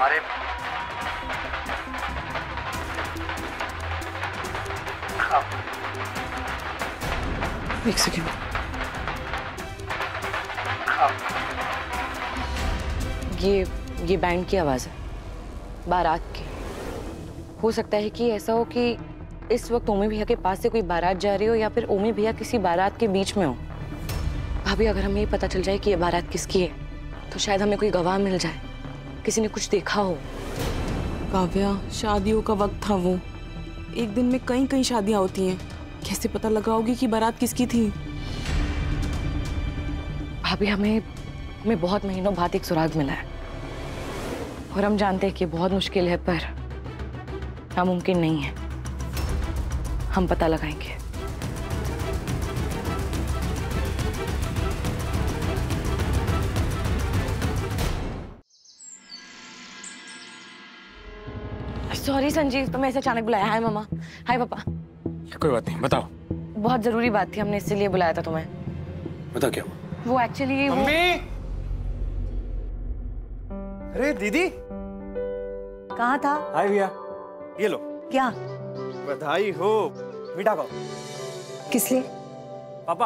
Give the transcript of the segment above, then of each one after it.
अरे एक सेकेंड। ये बैंड की आवाज है, बारात की। हो सकता है कि ऐसा हो कि इस वक्त ओमी भैया के पास से कोई बारात जा रही हो या फिर ओमी भैया किसी बारात के बीच में हो। भाभी अगर हमें ये पता चल जाए कि ये बारात किसकी है तो शायद हमें कोई गवाह मिल जाए, किसी ने कुछ देखा हो। काव्या, शादियों का वक्त था वो। एक दिन में कई कई शादियां होती हैं, कैसे पता लगाओगी कि बारात किसकी थी? भाभी हमें बहुत महीनों बाद एक सुराग मिला है और हम जानते हैं कि बहुत मुश्किल है, पर नामुमकिन नहीं है। हम पता लगाएंगे। सॉरी संजीव, तुम्हें ऐसे अचानक बुलाया। हाय मामा। हाय पापा। कोई बात नहीं, बताओ। बहुत जरूरी बात थी, हमने इसीलिए बुलाया था तुम्हें। बता क्या हुआ? वो एक्चुअली मम्मी। अरे दीदी कहाँ था? हाय भैया, ये लो। क्या? बधाई हो। मीठा खाओ। किस लिए? पापा।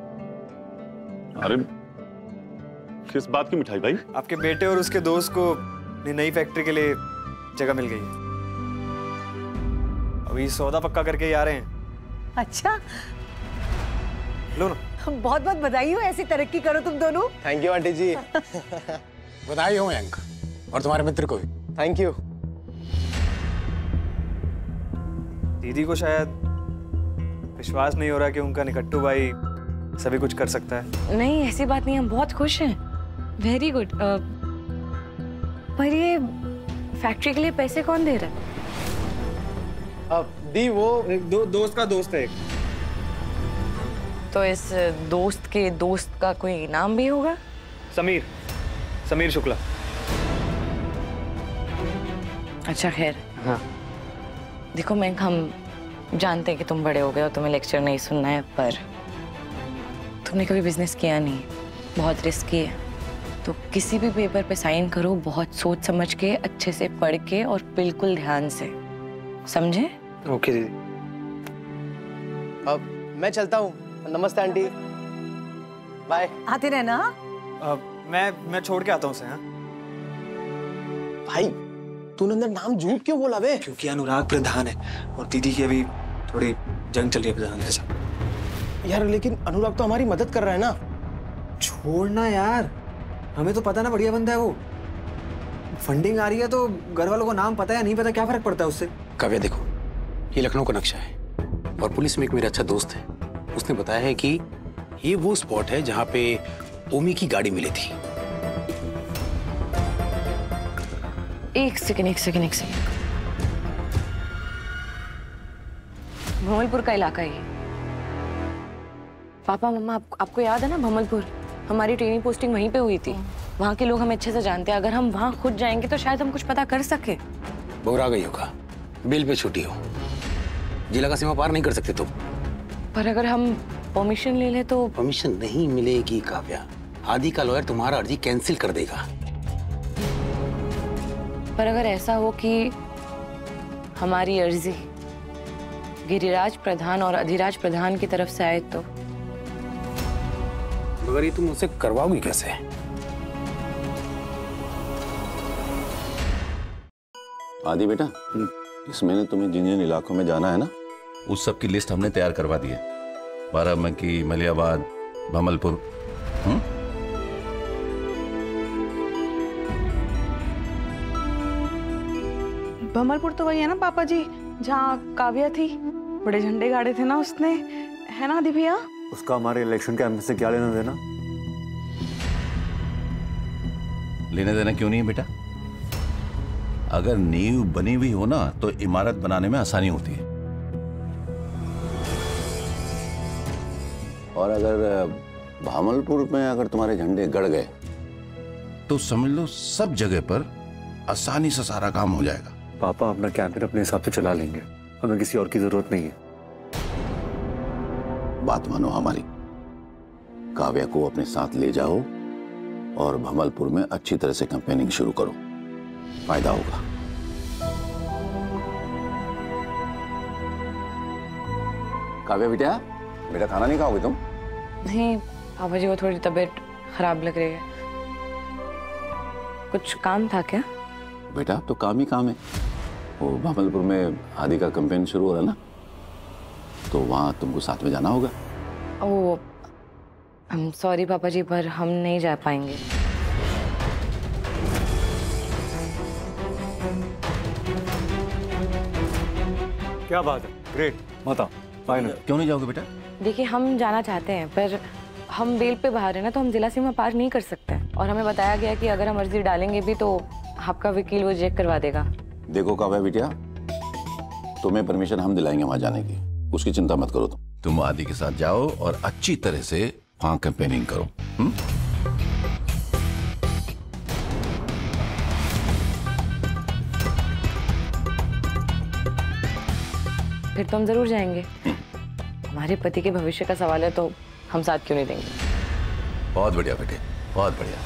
अरे किस बात की मिठाई भाई? आपके बेटे और उसके दोस्त को नई फैक्ट्री के लिए जगह मिल गई है। अभी सौदा पक्का करके ही आ रहे हैं। अच्छा, लो ना। बहुत बहुत बधाई हो, ऐसी तरक्की करो तुम दोनों। Thank you aunty ji. बधाई हो मयंक, और तुम्हारे मित्र को भी। Thank you. दीदी को शायद विश्वास नहीं हो रहा कि उनका निकट्टू भाई सभी कुछ कर सकता है। नहीं, ऐसी बात नहीं, हम बहुत खुश हैं। Very good. पर ये फैक्ट्री के लिए पैसे कौन दे रहा है? दी वो दोस्त का दोस्त है एक। तो इस दोस्त के दोस्त का कोई नाम भी होगा? समीर शुक्ला। अच्छा खैर। हाँ। देखो मैंक, हम जानते हैं कि तुम बड़े हो गए और तुम्हें लेक्चर नहीं सुनना है, पर तुमने कभी बिजनेस किया नहीं, बहुत रिस्की है। तो किसी भी पेपर पे साइन करो बहुत सोच समझ के, अच्छे से पढ़ के और बिल्कुल ध्यान से, समझे? ओके दीदी। अब मैं चलता हूँ। नमस्ते आंटी। बाय। आते रहना। मैं छोड़ के आता हूँ उसे। हाँ भाई, तूने अंदर नाम झूठ क्यों बोला बे? क्योंकि अनुराग प्रधान है और दीदी की अभी थोड़ी जंग चल रही है प्रधान के साथ। यार लेकिन अनुराग तो हमारी मदद कर रहा है ना। छोड़ना यार, हमें तो पता ना, बढ़िया बंदा है वो। फंडिंग आ रही है तो घर वालों को नाम पता है या नहीं पता, क्या फर्क पड़ता है उससे। काव्या देखो, ये लखनऊ का नक्शा है और पुलिस में एक मेरा अच्छा दोस्त है, उसने बताया है कि ये वो स्पॉट है जहां पे ओमी की गाड़ी मिली थी। एक सेकंड। भमलपुर का इलाका है ये। पापा मम्मा, आपको याद है ना भमलपुर? हमारी ट्रेनिंग पोस्टिंग वहीं पे हुई थी। वहाँ के लोग हमें अच्छे से जानते हैं। अगर हम वहाँ खुद जाएंगे तो शायद हम कुछ पता कर सके। बोरा गई होगा, बिल पे छुट्टी हो, जिला का सीमा पार नहीं कर सकते तुम। पर अगर हम परमिशन ले ले तो? परमिशन नहीं मिलेगी काव्या, आदि का लॉयर तुम्हारा अर्जी कैंसिल कर देगा। पर अगर ऐसा हो कि हमारी अर्जी गिरिराज प्रधान और अधिराज प्रधान की तरफ से आए तो? मगर ये तुम उसे करवाओगी कैसे? आदि बेटा, इस महीने तुम्हें जिन जिन इलाकों में जाना है ना, उस सब की लिस्ट हमने तैयार करवा दी है। बाराबंकी, मलियाबाद, भमलपुर। भमलपुर तो वही है ना पापा जी, जहाँ काव्या थी, बड़े झंडे गाड़े थे ना उसने, है ना आदि भैया? उसका हमारे इलेक्शन कैंपेन से क्या लेना देना? लेने देना क्यों नहीं है बेटा? अगर नींव बनी हुई हो ना तो इमारत बनाने में आसानी होती है। और अगर भामलपुर में अगर तुम्हारे झंडे गड़ गए तो समझ लो सब जगह पर आसानी से सारा काम हो जाएगा। पापा अपना कैंपेन अपने हिसाब से चला लेंगे, हमें किसी और की जरूरत नहीं है। बात मानो हमारी, काव्या को अपने साथ ले जाओ और भमलपुर में अच्छी तरह से कैंपेनिंग शुरू करो। फायदा होगा। काव्या बेटा, बेटा खाना नहीं खाओगे तुम? नहीं पापा जी, वो थोड़ी तबीयत खराब लग रही है। कुछ काम था क्या? बेटा तो काम ही काम है। वो भामलपुर में आदि का कैंपेन शुरू हो रहा है ना, तो वहां तुमको साथ में जाना होगा। ओह आई एम सॉरी पापा जी, पर हम नहीं जा पाएंगे। क्या बात है, ग्रेट, बताओ फाइनल। क्यों नहीं जाओगे बेटा? देखिए हम जाना चाहते हैं, पर हम बेल पे बाहर है ना, तो हम जिला सीमा पार नहीं कर सकते हैं। और हमें बताया गया कि अगर हम अर्जी डालेंगे भी तो आपका वकील वो चेक करवा देगा। देखो काव्या बिटिया, तुम्हें परमिशन हम दिलाएंगे वहां जाने की, उसकी चिंता मत करो। तुम आदि के साथ जाओ और अच्छी तरह से वहां कैंपेनिंग करो। फिर तो हम जरूर जाएंगे। हमारे पति के भविष्य का सवाल है, तो हम साथ क्यों नहीं देंगे। बहुत बढ़िया बेटे, बहुत बढ़िया।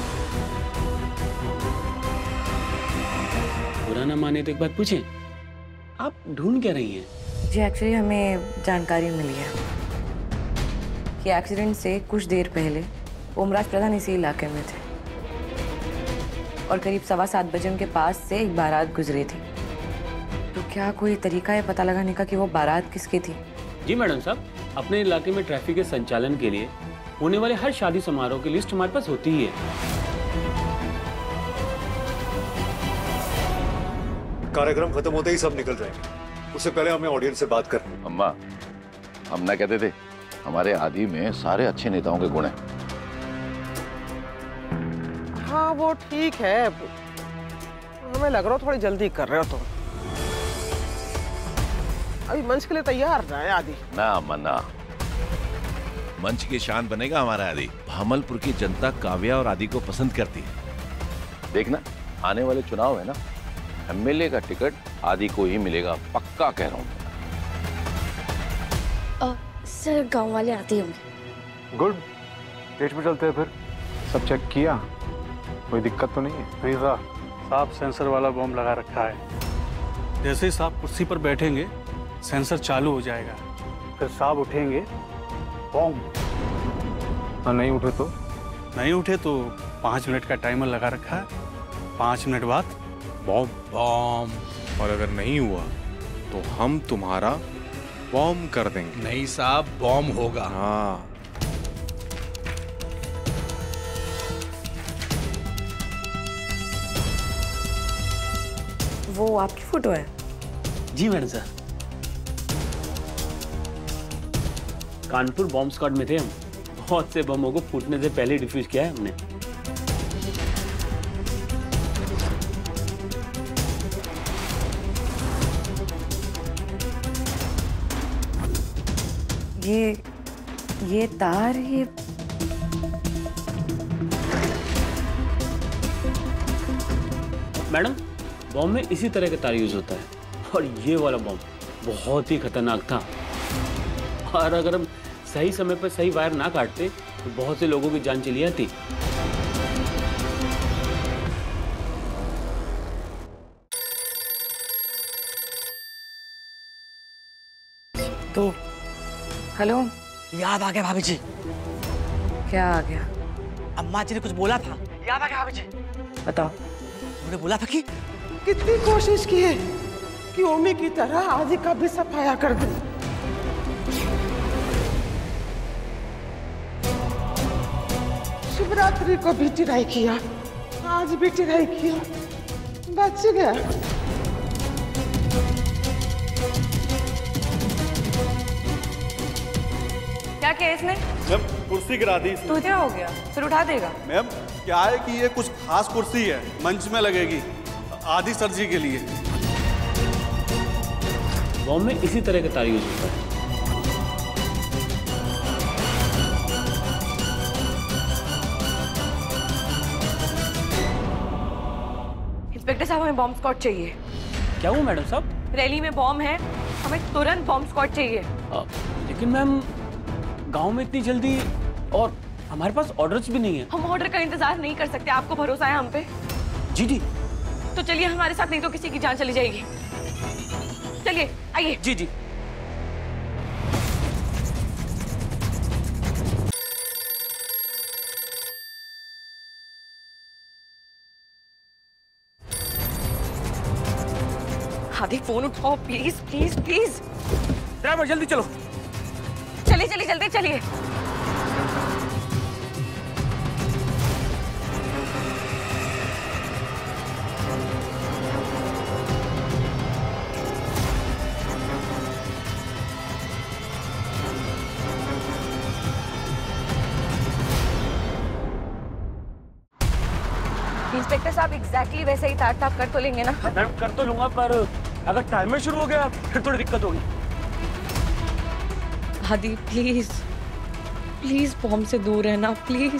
बुरा ना माने तो एक बात पूछें, आप ढूंढ क्या रही हैं? जी एक्चुअली हमें जानकारी मिली है कि एक्सीडेंट से कुछ देर पहले ओमराज प्रधान इसी इलाके में थे और करीब 7:15 बजे उनके पास से एक बारात गुजरी थी। तो क्या कोई तरीका है पता लगाने का कि वो बारात किसकी थी? जी मैडम साहब, अपने इलाके में ट्रैफिक के संचालन के लिए होने वाले हर शादी समारोह की लिस्ट हमारे पास होती ही है। कार्यक्रम खत्म होते ही सब निकल जाएंगे, उससे पहले हमें ऑडियंस से बात करनी। अम्मा, हम ना कहते थे हमारे आदि में सारे अच्छे नेताओं के गुण हैं। हाँ वो ठीक है, हमें लग रहा हो थोड़ी जल्दी कर रहे हो तुम। अभी मंच के लिए तैयार ना है आदि। ना मना, मंच की शान बनेगा हमारा आदि। भामलपुर की जनता काव्या और आदि को पसंद करती है। देखना आने वाले चुनाव है ना, एमएलए का टिकट आदि को ही मिलेगा, पक्का कह रहा हूँ। सर गांव वाले आते होंगे। गुड, डेट पे चलते हैं फिर। सब चेक किया, कोई दिक्कत तो नहीं है? नहीं साहब, सेंसर वाला बॉम्ब लगा रखा है। जैसे ही साहब कुर्सी पर बैठेंगे सेंसर चालू हो जाएगा, फिर साहब उठेंगे बॉम्ब। और नहीं उठे तो? नहीं उठे तो 5 मिनट का टाइमर लगा रखा है, 5 मिनट बाद बॉम्ब। बॉम्ब, और अगर नहीं हुआ तो हम तुम्हारा बॉम्ब कर देंगे। नहीं साहब, बॉम्ब होगा। हाँ। वो आपकी फोटो है? जी मैडम साहब, कानपुर बॉम्ब स्क्वाड में थे हम। बहुत से बमों को फूटने से पहले डिफ्यूज किया है हमने। ये तार, ये मैडम, बॉम्ब में इसी तरह का तार यूज होता है, और ये वाला बॉम्ब बहुत ही खतरनाक था। और अगर हम सही समय पर सही वायर ना काटते तो बहुत से लोगों की जान चली जाती। तो हेलो, याद आ गया भाभी जी। क्या आ गया? अम्मा जी ने कुछ बोला था, याद आ गया भाभी जी। बताओ। उन्होंने बोला था कि कितनी कोशिश की है कि ओमी की तरह आदि का भी सफाया कर दे। शिवरात्रि को भी ट्राई किया, आज भी ट्राई किया, बच गया। क्या किया इसने? जब कुर्सी गिरा दी। तो क्या हो गया? फिर उठा देगा। मैम क्या है कि ये कुछ खास कुर्सी है, मंच में लगेगी आदि सर जी के लिए। बॉम्ब में इसी तरह का तार यूज होता है। इंस्पेक्टर साहब, हमें बॉम्ब स्क्वाड चाहिए। क्या हुआ मैडम साहब? रैली में बॉम्ब है, हमें तुरंत बॉम्ब स्क्वाड चाहिए। लेकिन मैम गांव में इतनी जल्दी, और हमारे पास ऑर्डर्स भी नहीं है। हम ऑर्डर का इंतजार नहीं कर सकते, आपको भरोसा है हम पे? जी जी, तो चलिए हमारे साथ, नहीं तो किसी की जान चली जाएगी। चलिए आइए। जी जी। आदि फोन उठाओ प्लीज प्लीज प्लीज। ड्राइवर जल्दी चलो। चलिए चलिए जल्दी चलिए। इंस्पेक्टर साहब एग्जैक्टली वैसे ही तार ताप कर तो लेंगे ना? मैं कर तो लूंगा, पर अगर टाइमर शुरू हो गया फिर थोड़ी दिक्कत होगी। आदि प्लीज प्लीज बॉम्ब से दूर रहना प्लीज।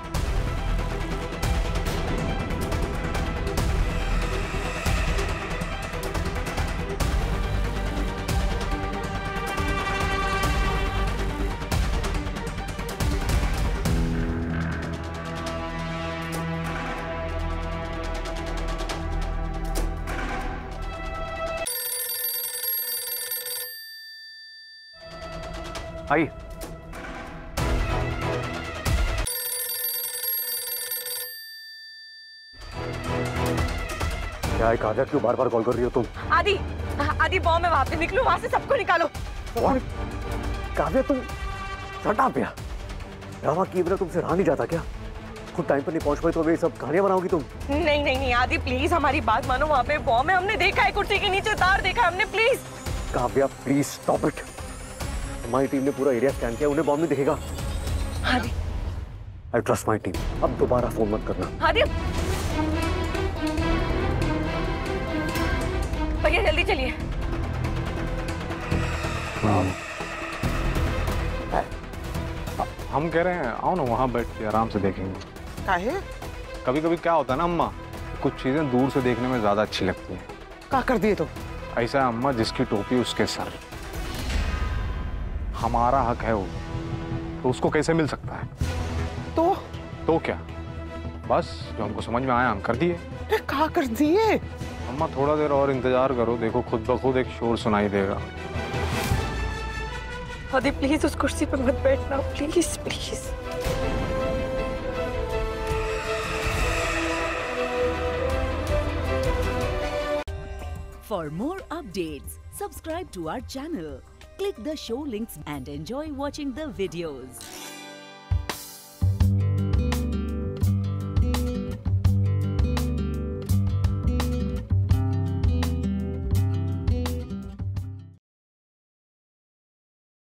आइए। क्या है काव्या, क्यों बार बार कॉल कर रही हो तुम? आदि आदि बॉम्ब है वहां पे, निकलो वहां से, सबको निकालो। और काव्या तुम शट अप यार, ड्रामा किए बिना तुमसे रहा नहीं जाता क्या? खुद टाइम पर नहीं पहुंच पाई तो ये सब कहानियां बनाओगी तुम? नहीं नहीं नहीं आदि प्लीज हमारी बात मानो, वहां पे बॉम्ब है, हमने देखा है, कुर्सी के नीचे तार देखा है हमने, please. Kavya please stop it. हमारी टीम ने पूरा एरिया स्कैन किया, उन्हें बॉम्ब नहीं दिखेगा। आदि आई ट्रस्ट माई टीम। अब दोबारा फोन मत करना। आदि भैया जल्दी चलिए। हम कह रहे हैं आओ ना वहाँ बैठ के आराम से देखेंगे। काहे? कभी कभी क्या होता है ना अम्मा, कुछ चीजें दूर से देखने में ज्यादा अच्छी लगती हैं। क्या कर दिए तुम? ऐसा है अम्मा, जिसकी टोपी उसके सर, हमारा हक है वो, तो उसको कैसे मिल सकता है? तो क्या, बस जो हमको समझ में आया हम कर दिए। क्या कर दिए? अम्मा थोड़ा देर और इंतजार करो, देखो खुद ब खुद एक शोर सुनाई देगा। आदि प्लीज उस कुर्सी पर मत बैठना please please. For more updates, subscribe to our channel, click the show links and enjoy watching the videos.